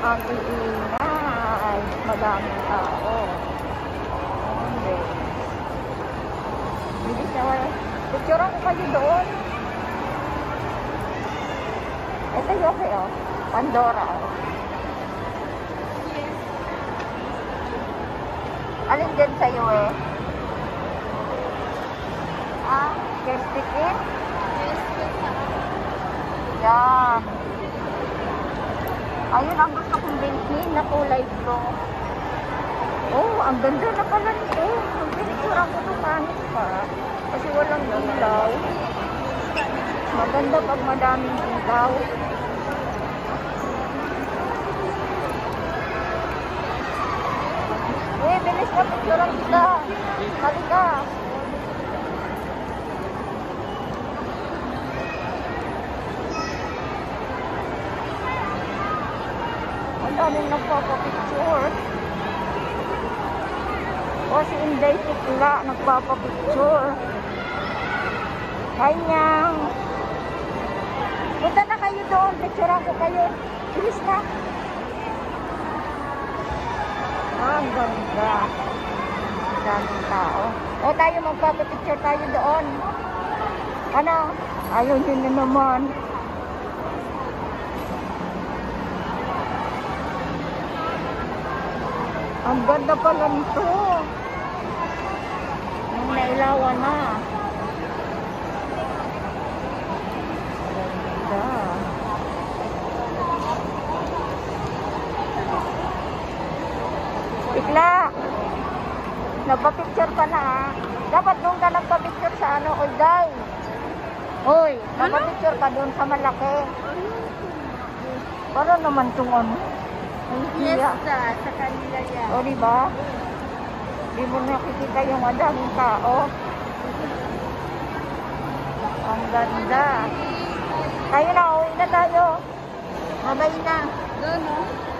Ang iingay. Madaming tao. Okay. Hindi siya wala. Picturean ko kayo doon. Ito yung okay, oh. Pandora, oh. Alin dyan sa'yo, eh? Ah, guest ticket? Yan. Ayun, ang gusto kong bilhin na kulay blue. Oh, ang ganda na pala nito. Ang pinicturean ko ito pangit pa. Kasi walang ilaw. Maganda pag madaming ilaw. Eh, bilis na picturean kita. Halika. Ang daming nagpapapicture. O si Inday Tikla nagpapapicture. Hi, Nyang. Punta na kayo doon. Picturean ko kayo. Bilis na. Ang ganda. Daming tao. O tayo magpapapicture tayo doon. Ano? Ayun yun na naman. Ang ganda pala nito. Yung nailawan na. Ganda. Tikla. Nagpa-picture ka na, ha? Dapat doon ka nagpa-picture sa ano, oy, day. Hoy, nagpa-picture ka doon sa malaki. Para naman itong ano. Yes, sa kanila yan. O, diba? Di mo nakikita yung madaming tao. Ang ganda. Tayo na, uwi na tayo. Mabay na. Doon, no?